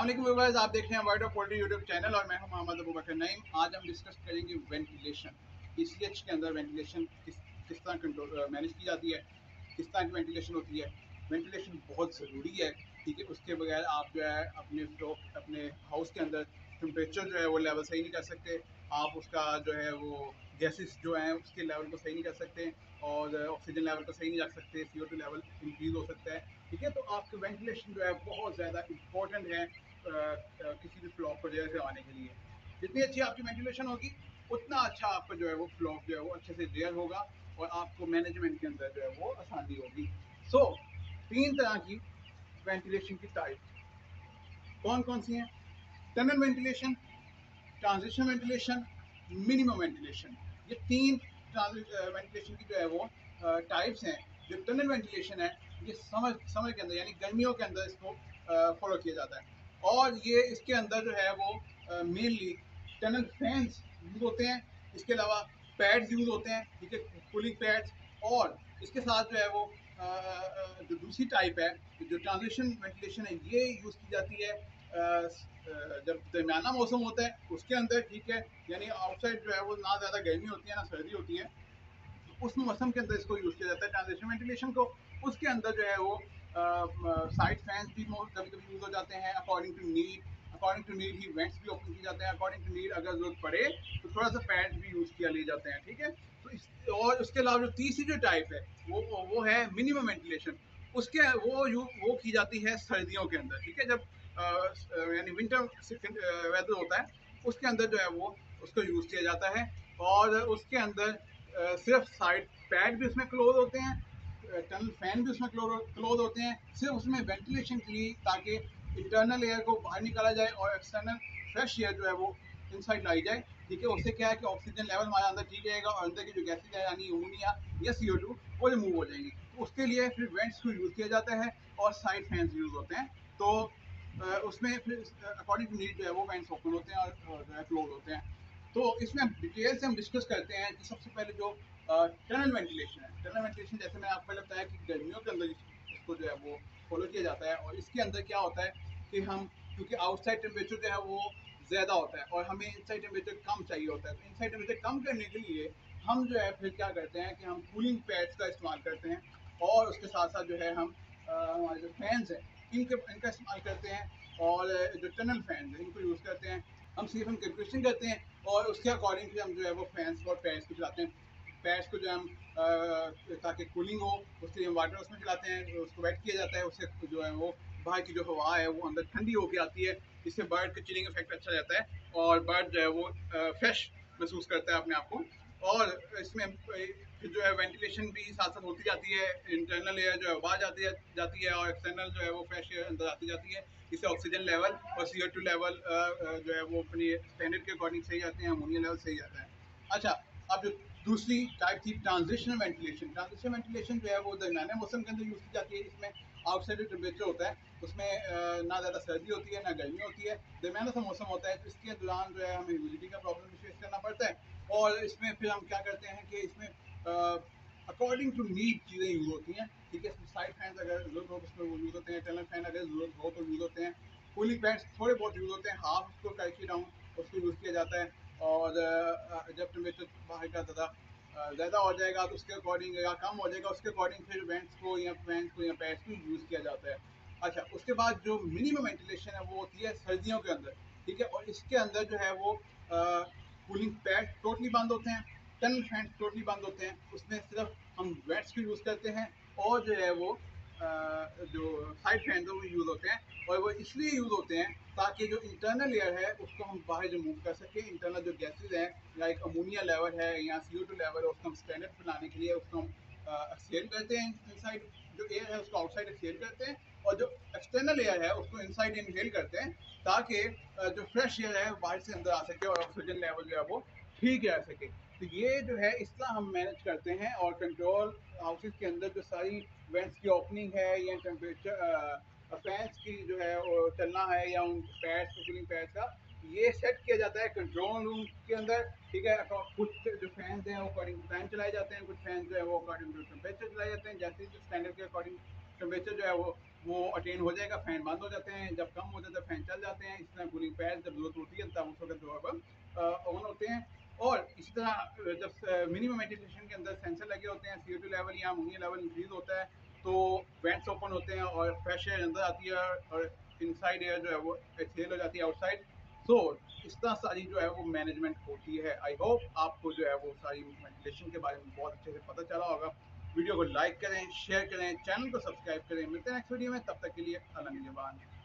अस्सलाम व्यूअर्स, आप देख रहे हैं world of poultry YouTube channel और मैं हूं मोहम्मद अबू बकर नईम। आज हम डिस्कस करेंगे वेंटिलेशन। पीसीएच के अंदर वेंटिलेशन किस तरह कंट्रोल मैनेज की जाती है, किस तरह की वेंटिलेशन होती है। वेंटिलेशन बहुत ज़रूरी है, ठीक है। उसके बगैर आप जो है अपने हाउस के अंदर टेम्परेचर जो है वो लेवल सही नहीं कर सकते। आप उसका जो है वो गैसेस जो हैं उसके लेवल को सही नहीं कर सकते और ऑक्सीजन लेवल को सही नहीं रख सकते। CO2 लेवल इंक्रीज हो सकता है, ठीक है। तो आपकी वेंटिलेशन जो है बहुत ज़्यादा इंपॉर्टेंट है किसी भी फ्लॉक को जो है करवाने के लिए। जितनी अच्छी आपकी वेंटिलेशन होगी उतना अच्छा आपका जो है वो फ्लॉक जो है वो अच्छे से रेयर होगा और आपको मैनेजमेंट के अंदर जो है वो आसानी होगी। सो 3 तरह की वेंटिलेशन की टाइप कौन कौन सी हैं? Tunnel ventilation, transition ventilation, minimum ventilation. ये 3 वेंटिलेशन की जो है वो टाइप्स हैं। जो टनल वेंटिलेशन है ये समर के अंदर यानी गर्मियों के अंदर इसको फॉलो किया जाता है और ये इसके अंदर जो है वो मेनली टनल फैंस यूज होते हैं। इसके अलावा पैड्स यूज होते हैं, ठीक है, कूलिंग पैड्स। और इसके साथ जो है वो जो दूसरी टाइप है जो ट्रांजिशन वेंटिलेशन है ये यूज की जाती है जब दरमियाना मौसम होता है उसके अंदर, ठीक है। यानी आउटसाइड जो है वो ना ज़्यादा गर्मी होती है ना सर्दी होती है, उस मौसम के अंदर इसको यूज़ किया जाता है ट्रांजिशन वेंटिलेशन को। उसके अंदर जो है वो साइड फैंस भी कभी कभी यूज़ हो जाते हैं अकॉर्डिंग टू नीड ही वेंट्स भी ओपन किए जाते हैं। अकॉर्डिंग टू नीड अगर जरूरत पड़े तो थोड़ा सा पैड्स भी यूज़ किया ले जाते हैं, ठीक है। तो और उसके अलावा जो तीसरी जो टाइप है वो है मिनिमम वेंटिलेशन। उसके वो की जाती है सर्दियों के अंदर, ठीक है। जब यानी विंटर वेदर होता है उसके अंदर जो है वो उसको यूज़ किया जाता है और उसके अंदर सिर्फ साइड पैड भी उसमें क्लोज होते हैं, टनल फैन भी उसमें क्लोज होते हैं, सिर्फ उसमें वेंटिलेशन के लिए ताकि इंटरनल एयर को बाहर निकाला जाए और एक्सटर्नल फ्रेश एयर जो है वो इनसाइड लाई जाए, ठीक है। उससे क्या है कि ऑक्सीजन लेवल हमारे अंदर ठीक रहेगा और अंदर की जो गैसेज है यानी अमोनिया या CO2 वो रिमूव हो जाएंगी। तो उसके लिए फिर वेंट्स को यूज़ किया जाता है और साइड फैंस यूज़ होते हैं। तो उसमें फिर अकॉर्डिंग टू नीड जो है वो वेंट्स ओपन होते हैं और जो है क्लोज होते हैं। तो इसमें हम डिटेल से हम डिस्कस करते हैं कि सबसे पहले जो टनल वेंटिलेशन है। टनल वेंटिलेशन जैसे मैंने आपको पहले बताया कि गर्मियों के अंदर इसको जो है वो फॉलो किया जाता है और इसके अंदर क्या होता है कि हम क्योंकि आउटसाइड टेम्परेचर जो है वो ज़्यादा होता है और हमें इनसाइड टेम्परेचर कम चाहिए होता है। तो इनसाइड टेम्परेचर कम करने के लिए हम जो है फिर क्या करते हैं कि हम कूलिंग पैड्स का इस्तेमाल करते हैं और उसके साथ साथ जो है हम हमारे जो फैंस हैं इनका इस्तेमाल करते हैं और जो टनल फैंस हैं इनको यूज़ करते हैं। हम सिर्फ हम कैलकुलेशन करते हैं और उसके अकॉर्डिंग फिर हम जो है वो फैंस और पैड्स को चलाते हैं। पैड्स को जो हम ताकि कूलिंग हो उसके लिए हम वाटर उसमें चलाते हैं, उसको वेट किया जाता है। उससे जो है वो बाहर की जो हवा है वो अंदर ठंडी होकर आती है, जिससे बर्ड का चिलिंग इफेक्ट अच्छा रहता है और बर्ड जो है वो फ्रेश महसूस करता है अपने आप को। और इसमें फिर जो है वेंटिलेशन भी साथ साथ होती जाती है। इंटरनल एयर जो है बाहर जाती है और एक्सटर्नल जो है वो फ्रेश एयर अंदर आती जाती है। इससे ऑक्सीजन लेवल और CO2 लेवल जो है वो अपनी स्टैंडर्ड के अकॉर्डिंग सही जाते हैं, अमोनिया लेवल सही जाता है। अच्छा, अब जो दूसरी टाइप थी ट्रांजिशनल वेंटिलेशन। ट्रांजिशनल वेंटिलेशन जो है वो दरमियाने मौसम के अंदर यूज़ की जाती है। इसमें आउटसाइड जो टेम्परेचर होता है उसमें ना ज़्यादा सर्दी होती है ना गर्मी होती है, दरमियाना सा मौसम होता है। तो इसके दौरान जो है हमें ह्यूमिडिटी का प्रॉब्लम फेस करना पड़ता है और इसमें फिर हम क्या करते हैं कि इसमें अकॉर्डिंग टू नीड चीज़ें यूज़ होती हैं, ठीक है। साइड फैंस अगर जरूरत हो तो उसमें वो यूज़ होते हैं, टनल फैन अगर जरूरत हो तो यूज़ होते हैं, कूलिंग पैड्स थोड़े बहुत यूज़ होते हैं, हाफ उसको करके डाउन उसको यूज़ किया जाता है। और जब टेम्परेचर बाहर का ज़्यादा हो जाएगा तो उसके अकॉर्डिंग या कम हो जाएगा उसके अकॉर्डिंग फिर वेंट्स को या फैंस को या पैड्स को यूज़ किया जाता है। अच्छा, उसके बाद जो मिनिमम वेंटिलेशन है वो होती है सर्दियों के अंदर, ठीक है। और इसके अंदर जो है वो कूलिंग पैड टोटली बंद होते हैं, टनल फैन टोटली बंद होते हैं। उसमें सिर्फ हम वेट्स को यूज़ करते हैं और जो है वो जो साइड फैन है वो यूज़ होते हैं। और वो इसलिए यूज़ होते हैं ताकि जो इंटरनल एयर है उसको हम बाहर रिमूव कर सकें। इंटरनल जो गैसेज हैं लाइक अमोनिया लेवल है या CO2 लेवल है उसको हम स्टैंडर्ड बनाने के लिए उसको हम एक्सहेल करते हैं। इनसाइड जो एयर है उसको आउटसाइड एक्सहेल करते हैं और जो एक्सटर्नल एयर है उसको इनसाइड इनहेल करते हैं ताकि जो फ्रेश एयर है बाहर से अंदर आ सके और ऑक्सीजन लेवल जो है वो ठीक रह सके। तो ये जो है इस तरह हम मैनेज करते हैं और कंट्रोल हाउसेज के अंदर जो सारी वेंट्स की ओपनिंग है या टेम्परेचर फैंस की जो है वो चलना है या उन पैड्स कूलिंग पैड्स का ये सेट किया जाता है कंट्रोल रूम के अंदर, ठीक है। कुछ जो फैंस हैं वो अकॉर्डिंग टू टाइम चलाए जाते हैं, कुछ फैंस जो है वो अकॉर्डिंग टू टेम्परेचर चलाए जाते हैं। जैसे जो स्टैंडर्ड के अकॉर्डिंग टेम्परेचर जो है वो वो अटेन हो जाएगा, फैन बंद हो जाते हैं, जब कम हो जाता है फैन चल जाते हैं। इस तरह कूलिंग पैड जब जरूरत होती है तब उस वक्त जो है ऑन होते हैं। और इसी तरह जब मिनिमम वेंटिलेशन के अंदर सेंसर लगे होते हैं, CO2 लेवल या अमोनिया लेवल इंक्रीज होता है तो वेंट्स ओपन होते हैं और फ्रेश एयर अंदर आती है और इनसाइड एयर जो है वो एक्सहेल हो जाती है आउटसाइड। सो इस तरह सारी जो है वो मैनेजमेंट होती है। आई होप आपको जो है वो सारी वेंटिलेशन के बारे में बहुत अच्छे से पता चला होगा। वीडियो को लाइक करें, शेयर करें, चैनल को सब्सक्राइब करें। मिलते हैं नेक्स्ट वीडियो में, तब तक के लिए अल्लाह निगहबान।